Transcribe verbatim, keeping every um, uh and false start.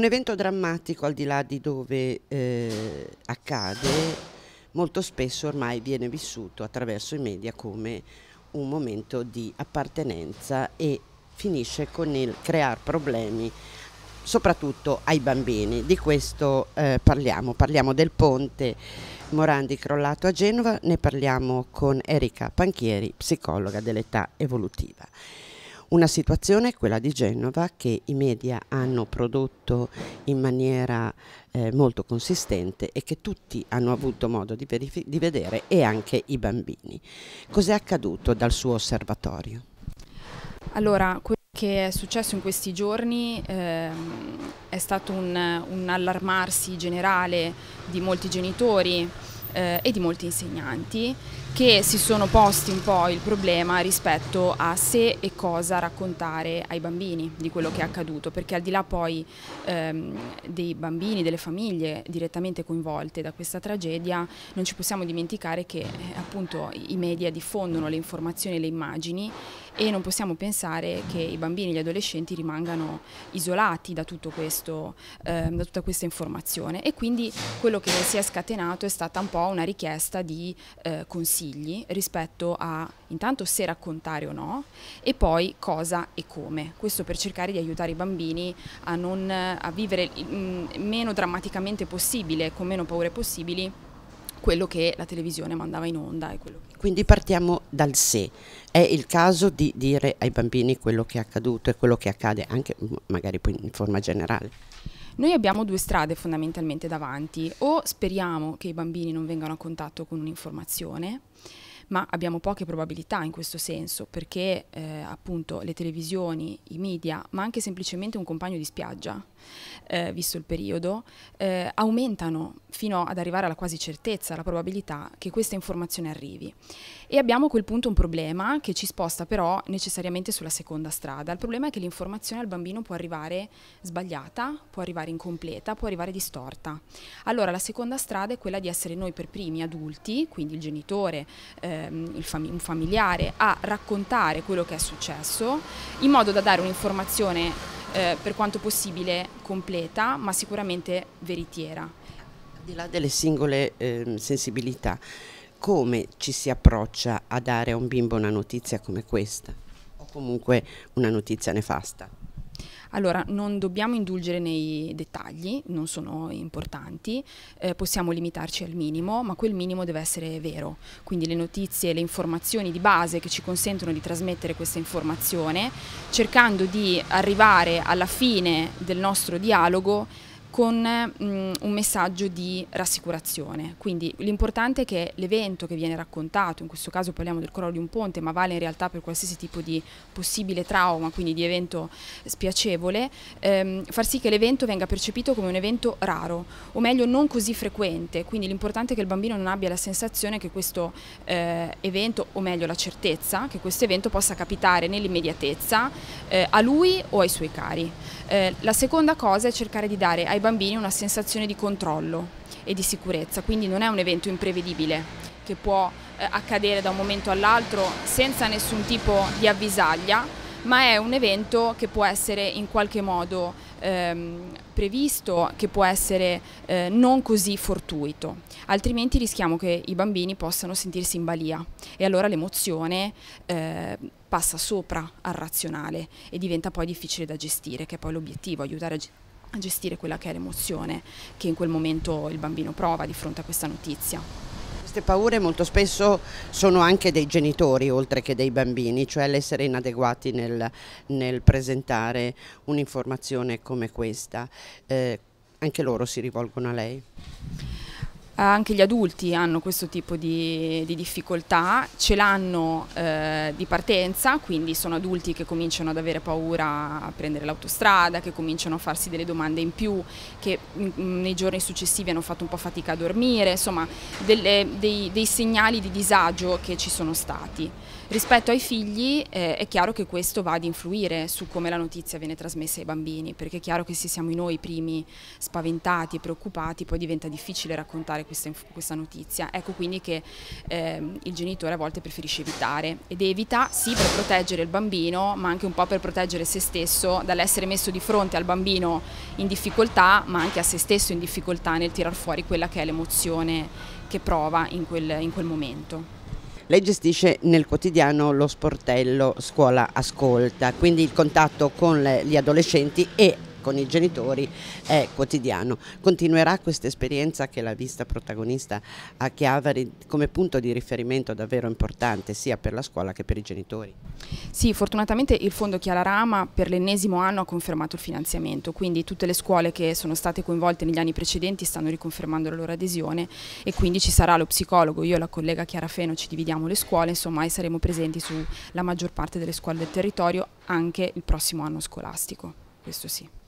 evento drammatico, al di là di dove eh, accade, molto spesso ormai viene vissuto attraverso i media come un momento di appartenenza e finisce con il creare problemi soprattutto ai bambini. Di questo eh, parliamo, parliamo del ponte Morandi crollato a Genova, ne parliamo con Erika Panchieri, psicologa dell'età evolutiva. Una situazione, quella di Genova, che i media hanno prodotto in maniera eh, molto consistente e che tutti hanno avuto modo di, di vedere, e anche i bambini. Cos'è accaduto dal suo osservatorio? Allora, quello che è successo in questi giorni ehm, è stato un, un allarmarsi generale di molti genitori eh, e di molti insegnanti, che si sono posti un po' il problema rispetto a se e cosa raccontare ai bambini di quello che è accaduto, perché al di là poi ehm, dei bambini, delle famiglie direttamente coinvolte da questa tragedia, non ci possiamo dimenticare che eh, appunto i media diffondono le informazioni e le immagini, e non possiamo pensare che i bambini e gli adolescenti rimangano isolati da tutto questo, eh, da tutta questa informazione, e quindi quello che si è scatenato è stata un po' una richiesta di eh, consigli rispetto a intanto se raccontare o no, e poi cosa e come. Questo per cercare di aiutare i bambini a, non, a vivere mh, meno drammaticamente possibile, con meno paure possibili, quello che la televisione mandava in onda. E quello che... Quindi partiamo dal sé. È il caso di dire ai bambini quello che è accaduto e quello che accade anche magari poi in forma generale? Noi abbiamo due strade fondamentalmente davanti: o speriamo che i bambini non vengano a contatto con un'informazione, ma abbiamo poche probabilità in questo senso, perché eh, appunto le televisioni, i media, ma anche semplicemente un compagno di spiaggia, eh, visto il periodo, eh, aumentano fino ad arrivare alla quasi certezza la probabilità che questa informazione arrivi. E abbiamo a quel punto un problema che ci sposta però necessariamente sulla seconda strada. Il problema è che l'informazione al bambino può arrivare sbagliata, può arrivare incompleta, può arrivare distorta. Allora la seconda strada è quella di essere noi per primi adulti, quindi il genitore, ehm, il fam- un familiare, a raccontare quello che è successo, in modo da dare un'informazione eh, per quanto possibile completa, ma sicuramente veritiera. Al di là delle singole eh, sensibilità, come ci si approccia a dare a un bimbo una notizia come questa, o comunque una notizia nefasta? Allora, non dobbiamo indulgere nei dettagli, non sono importanti, eh, possiamo limitarci al minimo, ma quel minimo deve essere vero. Quindi le notizie, le informazioni di base che ci consentono di trasmettere questa informazione, cercando di arrivare alla fine del nostro dialogo con mh, un messaggio di rassicurazione. Quindi l'importante è che l'evento che viene raccontato, in questo caso parliamo del crollo di un ponte, ma vale in realtà per qualsiasi tipo di possibile trauma, quindi di evento spiacevole, ehm, far sì che l'evento venga percepito come un evento raro, o meglio non così frequente. Quindi l'importante è che il bambino non abbia la sensazione che questo eh, evento, o meglio la certezza, che questo evento possa capitare nell'immediatezza eh, a lui o ai suoi cari. Eh, la seconda cosa è cercare di dare ai bambini una sensazione di controllo e di sicurezza, quindi non è un evento imprevedibile che può eh, accadere da un momento all'altro senza nessun tipo di avvisaglia, ma è un evento che può essere in qualche modo ehm, previsto, che può essere eh, non così fortuito, altrimenti rischiamo che i bambini possano sentirsi in balia, e allora l'emozione eh, passa sopra al razionale e diventa poi difficile da gestire, che è poi l'obiettivo, aiutare a gestire quella che è l'emozione che in quel momento il bambino prova di fronte a questa notizia. Queste paure molto spesso sono anche dei genitori oltre che dei bambini, cioè l'essere inadeguati nel, nel presentare un'informazione come questa. Eh, anche loro si rivolgono a lei? Anche gli adulti hanno questo tipo di, di difficoltà, ce l'hanno eh, di partenza, quindi sono adulti che cominciano ad avere paura a prendere l'autostrada, che cominciano a farsi delle domande in più, che in, nei giorni successivi hanno fatto un po' fatica a dormire, insomma delle, dei, dei segnali di disagio che ci sono stati. Rispetto ai figli eh, è chiaro che questo va ad influire su come la notizia viene trasmessa ai bambini, perché è chiaro che se siamo noi i primi spaventati e preoccupati poi diventa difficile raccontare questa, questa notizia. Ecco quindi che eh, il genitore a volte preferisce evitare ed evita sì per proteggere il bambino, ma anche un po' per proteggere se stesso dall'essere messo di fronte al bambino in difficoltà, ma anche a se stesso in difficoltà nel tirar fuori quella che è l'emozione che prova in quel, in quel momento. Lei gestisce nel quotidiano lo sportello Scuola Ascolta, quindi il contatto con le, gli adolescenti e con i genitori è quotidiano. Continuerà questa esperienza che l'ha vista protagonista a Chiavari come punto di riferimento davvero importante sia per la scuola che per i genitori? Sì, fortunatamente il Fondo Chiara Rama per l'ennesimo anno ha confermato il finanziamento, quindi tutte le scuole che sono state coinvolte negli anni precedenti stanno riconfermando la loro adesione e quindi ci sarà lo psicologo, io e la collega Chiara Feno ci dividiamo le scuole, insomma, e saremo presenti sulla maggior parte delle scuole del territorio anche il prossimo anno scolastico, questo sì.